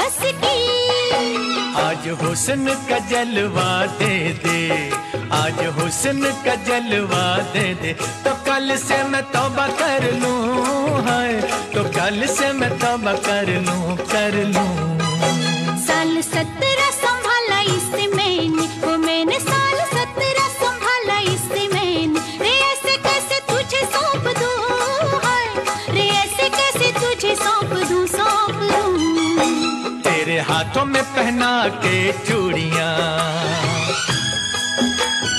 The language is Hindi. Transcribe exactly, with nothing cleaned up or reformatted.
बस की। आज हुस्न का जलवा दे दे, आज हुस्न का जलवा दे दे, तो कल से मैं तौबा कर लूं, हाय तो कल से मैं तौबा कर लूं, कर लूं। साल सत्रह संभाला इसे मैंने, वो मैंने साल सत्रह संभाला इसे मैंने। रे ऐसे कैसे तुझे सौंप दूं, हाय रे ऐसे कैसे तुझे सौंप दूं, सौंप दूं। तेरे हाथों में पहना के चूड़ियां,